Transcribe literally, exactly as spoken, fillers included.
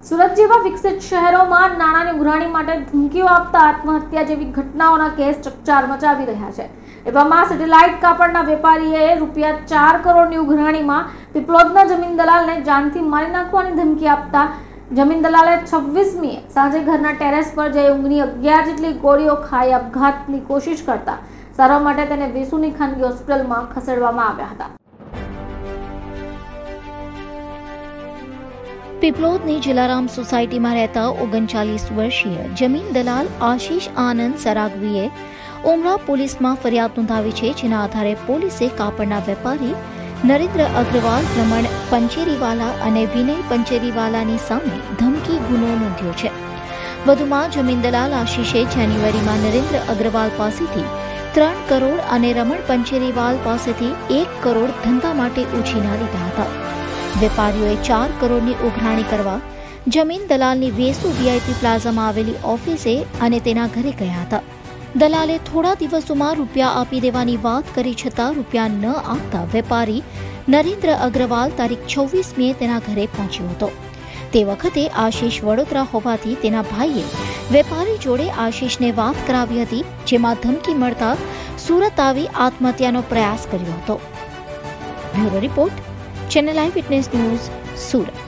સુરત જેવા વિકસિત શહેરોમાં નાણાંની ઉઘરાણી માટે ધમકીઓ આપતા આત્મહત્યા જેવી ઘટનાઓના કેસ ચકચાર મચાવી રહ્યા છે। એવામાં સેટેલાઇટ કાપડના વેપારીએ રૂપિયા ચાર કરોડની ઉઘરાણીમાં પીપલોદના જમીન દલાલને જાનથી મારી નાખવાની ધમકી આપતા જમીન દલાલે છવ્વીસમીએ સાંજે ઘરના ટેરેસ પર જઈ ઊંઘની અગિયાર જેટલી ગોળીઓ ખાઈ આપઘાતની કોશિશ કરતા સારવાર માટે તેને વેસુની ખાનગી હોસ્પિટલમાં ખસેડવામાં આવ્યા હતા। પીપલોદની જલારામ સોસાયટીમાં રહેતા ઓગણચાલીસ વર્ષીય જમીન દલાલ આશીષ આનંદ સરાગવીએ ઉમરા પોલીસમાં ફરિયાદ નોંધાવી છે, જેના આધારે પોલીસે કાપડના વેપારી નરેન્દ્ર અગ્રવાલ, રમણ પંચેરીવાલા અને વિનય પંચેરીવાલાની સામે ધમકી ગુનો નોંધ્યો છે। વધુમાં જમીન દલાલ આશીષે જાન્યુઆરીમાં નરેન્દ્ર અગ્રવાલ પાસેથી ત્રણ કરોડ અને રમણ પંચેરીવાલ પાસેથી એક કરોડ ધંધા માટે ઉછીના લીધા હતા। વેપારીઓએ ચાર કરોડની ઉઘરાણી કરવા જમીન દલાલની વેસુ વીઆઈપી પ્લાઝામાં આવેલી ઓફિસે અને તેના ઘરે ગયા હતા। દલાલે થોડા દિવસોમાં રૂપિયા આપી દેવાની વાત કરી છતાં રૂપિયા ન આપતા વેપારી નરેન્દ્ર અગ્રવાલ તારીખ છવ્વીસમીએ તેના ઘરે પહોંચ્યો હતો। તે વખતે આશીષ વડોદરા હોવાથી તેના ભાઈએ વેપારી જોડે આશીષને વાત કરાવી હતી, જેમાં ધમકી મળતા સુરત આવી આત્મહત્યાનો પ્રયાસ કર્યો હતો। Bureau report, channel eye witness news, Surat.